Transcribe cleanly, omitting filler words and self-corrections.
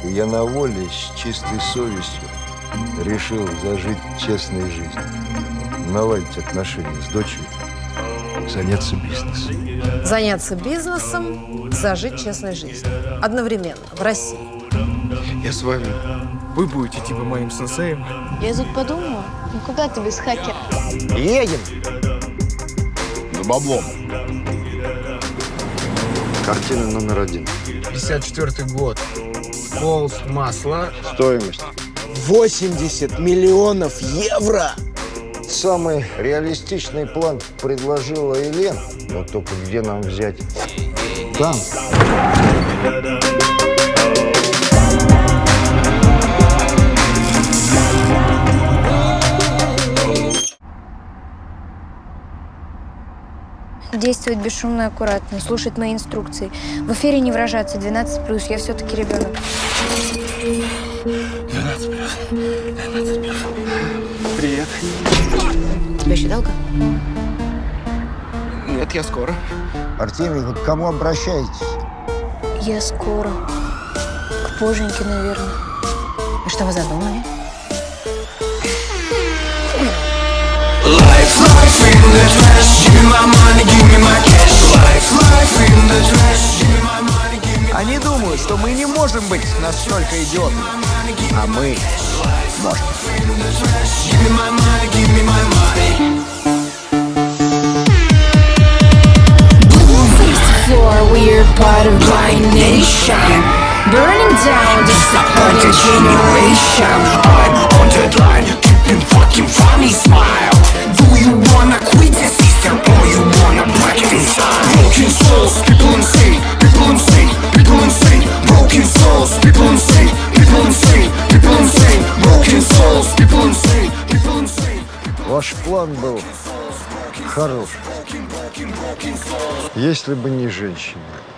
И я на воле с чистой совестью решил зажить честной жизнью, наладить отношения с дочерью, заняться бизнесом. Заняться бизнесом, зажить честной жизнью. Одновременно, в России. Я с вами. Вы будете типа моим сенсеем. Я тут подумала, ну куда ты без хакера? Едем! За баблом. Картина номер 1. 54-й год. Холст, масло. Стоимость. 80 миллионов евро! Самый реалистичный план предложила Елена. Но только где нам взять? Там. Действовать бесшумно и аккуратно, слушать мои инструкции. В эфире не выражаться, 12+, я все-таки ребенок. 12+. Привет. Тебя считалка? Нет, я скоро. Артемий, вы к кому обращаетесь? Я скоро. К Боженьке, наверное. И что вы задумали? Они думают, что мы не можем быть настолько идиотами. А мы можем. We're part of my nation, burning down disappointed generation. I'm on the line, keeping fucking funny smile. Do you wanna quit the system or you wanna break it inside? Broken souls, people insane, people insane, people insane. Broken souls, people insane, people insane, people insane. Broken souls, people insane, people insane. Ваш план был хорош. Если бы не женщина.